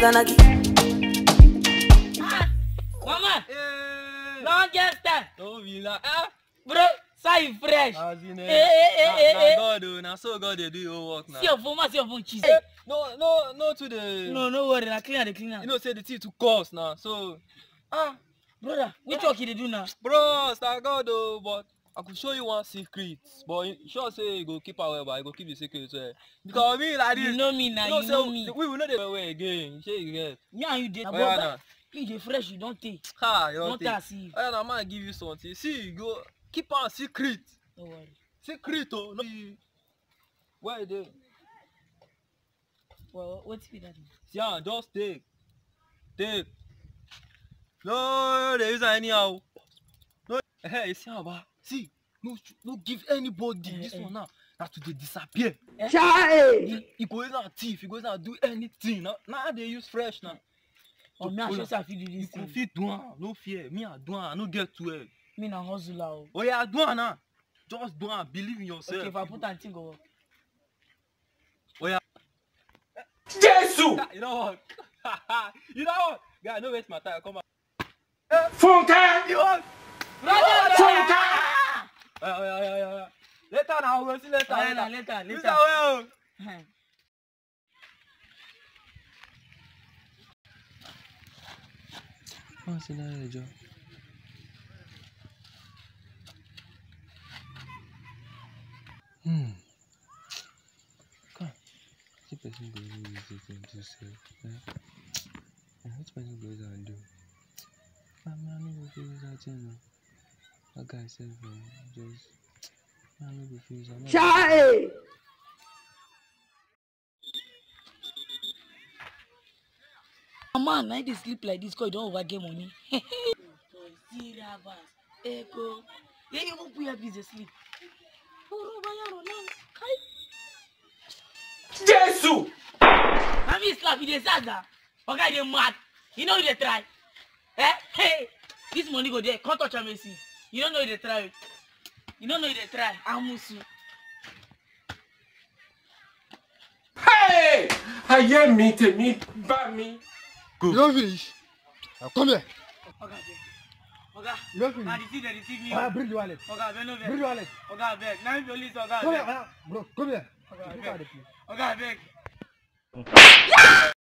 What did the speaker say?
Maganagi. Mama, long time. Don't be like, Bro, say fresh. as in, eh. God, now so God they do your work now. See your phone, cheese. No to the. No worry, I clean the cleaner. You know, say the tea to cost now. So, Brother, which work you do now? bro, start God though, but I could show you one secret. But you sure say you go keep away, but you go keep the secret well. Because me like this. You know me now, you know me. We will not the way again. Shey you get. Me and you dey. Oh, yeah, nah. You dey fresh, you don't take. Ha, you don't Don't think. see. Oh, yeah, nah, man, give you something. See, you go keep on secret. Don't worry. Secret, oh, no. Where you dey? Well, what's with that? See, just take. Take. No, there isn't anyhow. No, hey, see, ba. See, no give anybody this one now. That to disappear. He goes out thief, he goes out do anything. Now they use fresh now. Oh, me I sure fit do You this can thing. fit do am, no fear. Me I do am, I no get to it. Me na hustler. Oh. Oh yeah, do am now. Just do am, believe in yourself. Okay, if I put and think of Oh yeah. Jesus! You know what? You know what? Guy, no waste my time. Come on. Funke! You want? Funke! Yeah. Later now, we'll see later. Later. Use that way. What's in that job? Come. See person go use this thing to save. What person goes and do? Man, no go feel that thing. No. That guy said, just man, no go feel that. Chai! Man, I dey sleep like this because you don't overget money. Echo. Yeah, you won't put your busy sleep. Jesus! I mean, slap you dey saga. Okay, you mad. You know you dey try. Hey, this money go there. Can't touch am, see. You don't know you dey try. You don't know you dey try. Amusu. Hey! I hear me, me, by me. You don't finish. Now come here. Oga. You don't finish. Now they deceive me. Bring the wallet. Oga, beg no vex. Bring the wallet. Oga, beg. Now me police, Oga. Come Beg. here, bro. Come here. Oga, Look at beg. the place. Oga, beg.